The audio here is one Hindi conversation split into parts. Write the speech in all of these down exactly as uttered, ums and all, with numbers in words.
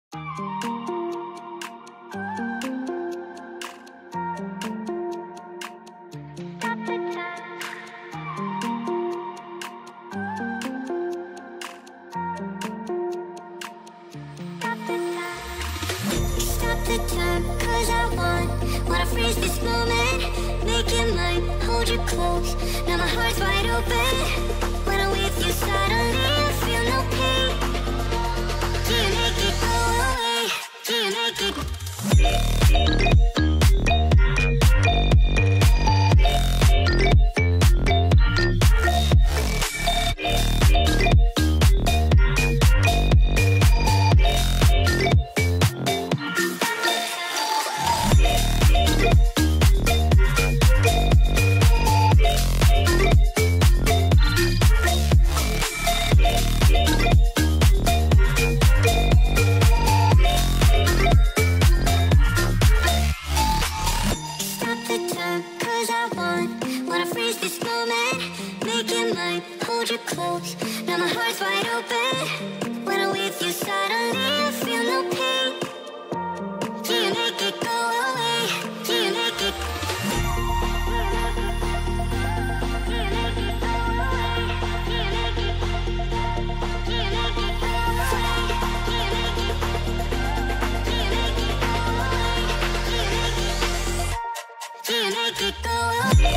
The time, cause I want, wanna freeze this moment, make it mine, hold you close, now my heart's wide open. When I'm with you suddenly I feel no pain. Do you make it go away? Do you make it? Hold you close, now my heart's wide open. When I'm with you suddenly I feel no pain. Do you make it go away? Do you make it? Do you make it go away? Do you make it? Do you make it go away? Do you make it? Do you make it go away? Do you make it go away?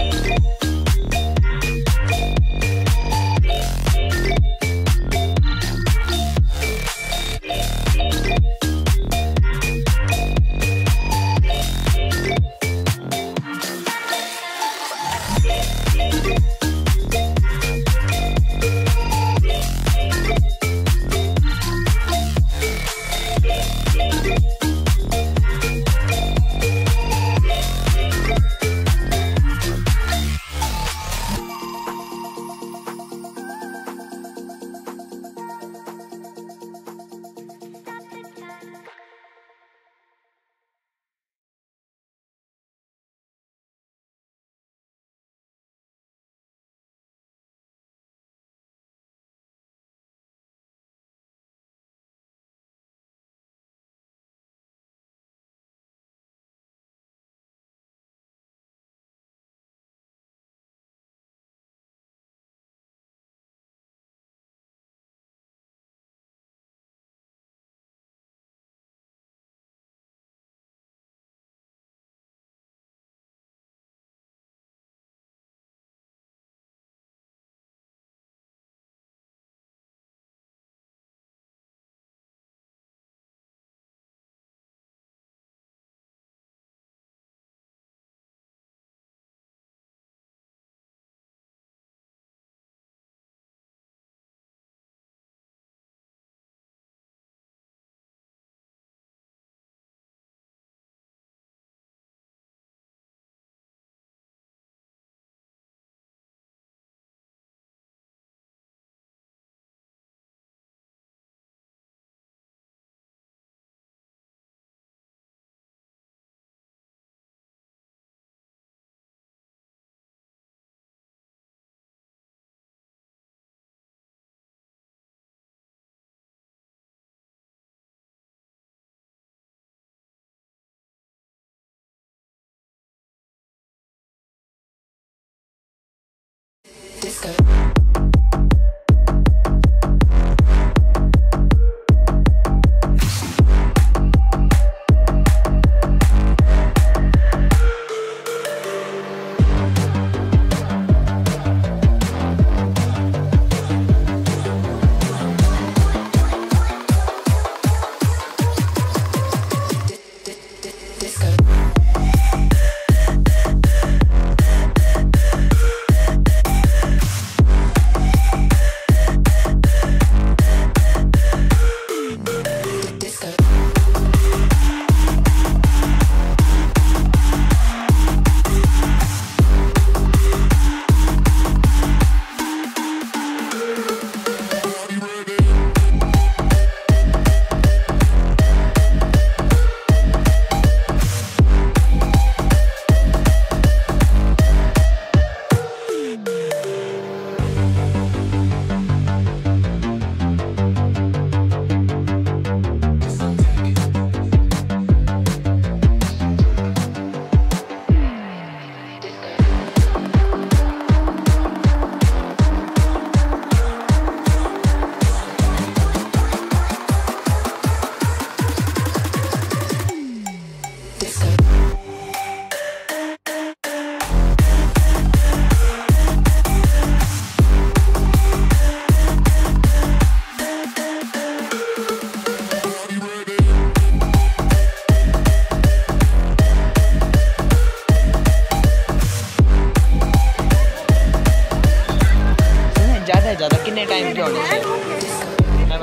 Disco.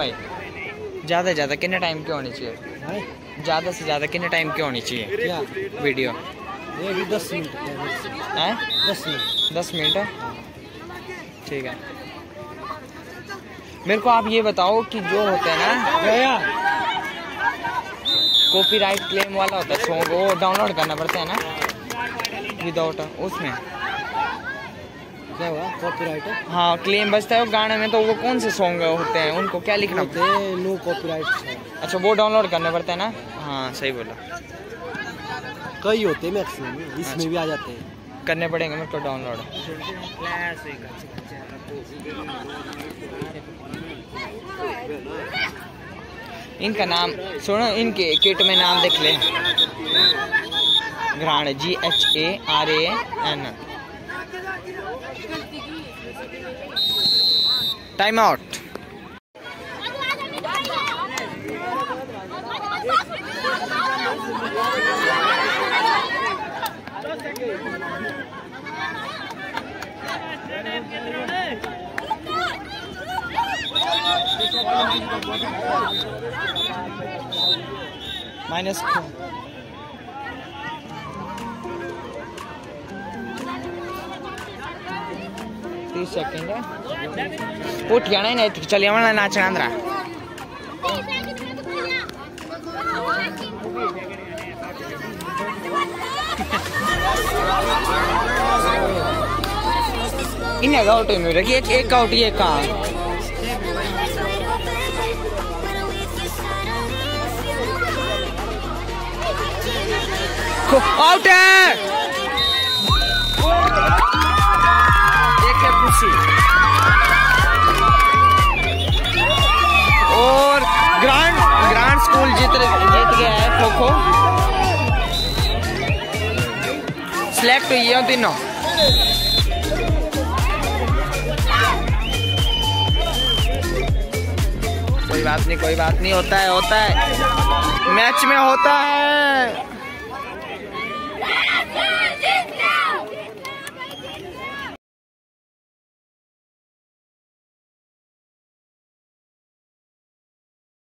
भाई ज़्यादा ज़्यादा कितने टाइम की होनी चाहिए? ज़्यादा से ज़्यादा कितने टाइम की होनी चाहिए क्या वीडियो? ये भी दस मिनट है। दस मिनट दस मिनट है, ठीक है। मेरे को आप ये बताओ कि जो होते हैं ना कॉपीराइट क्लेम वाला होता है सॉन्ग, वो डाउनलोड करना पड़ता है ना विदाउट उसमें? क्या हुआ कॉपीराइट? हाँ क्लेम बचता है वो गाने में, तो वो कौन से सॉन्ग होते हैं उनको क्या लिखना होते हैं? No copyright. अच्छा वो डाउनलोड करने पड़ते हैं ना? हाँ सही बोला। कई होते हैं मैक्सिमम, इसमें अच्छा। भी आ जाते हैं, करने पड़ेंगे मेरे को डाउनलोड। इनका नाम सुनो, इनके किट में नाम देख ले, grand G H A R A N. Time out. Minus तीस सेकंड है उठ गया ना चलिए हमारा नाचना अंदर। इन्हें आउट में रखिए, एक एक आउट ये कहाँ आउट है। एक है खुशी और ग्रांड ग्रांड स्कूल जीत जीत गया है खो खो, सिलेक्ट हुई है तीनों। कोई बात नहीं कोई बात नहीं, होता है होता है मैच में होता है।